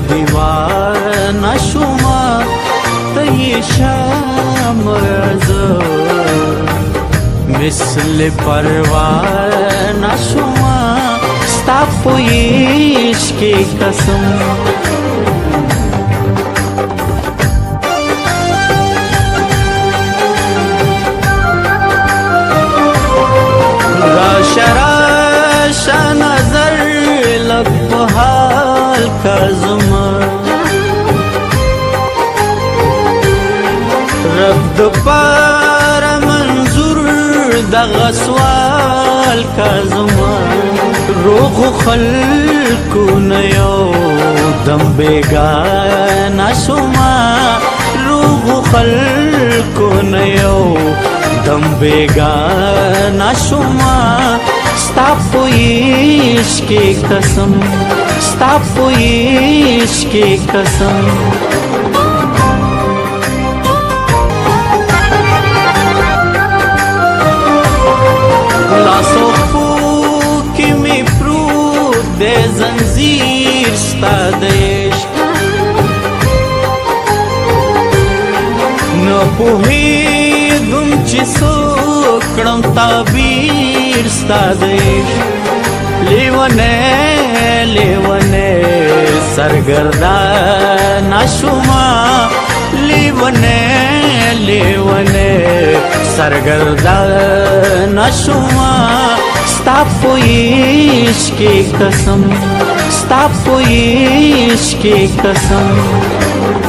دیوانه شوما ته یې شمه زه مثل پروانه شوما ستا په عشق کې قسم شراشا نظر لگ حال کا زمان رب د پار منظور دغه سوال کا زمان روغ خلکو نه یو دم بیگانه شوما روغ خلکو نه یو دم بیگانه شوما ستا په عشق کې قسم ستا په عشق کې قسم لاسو پو کې مې پروت دی زنځیر ستا د عشق نه پوهېږم چې څه کړم تعبیر ستا د عشق لیونی لیونی سرګردانه شوما لیونی لیونی سرګردانه شوما ستا په عشق کې قسم ستا په عشق کې قسم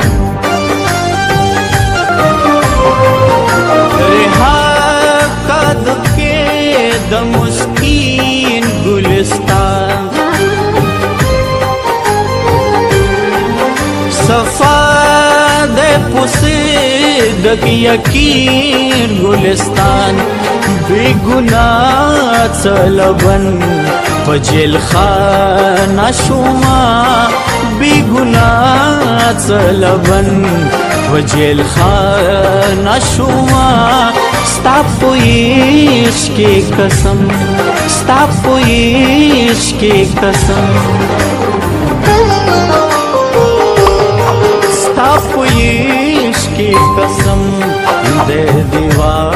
د مسکین گلستان صفا د پوسیدګ یقین گلستان بی گناه چلبن په جیل خانه شوما بی گناه چلبن په جیل خانه شوما ستا په عشق کې قسم ستا په عشق کې قسم ستا په عشق کې قسم د دیوار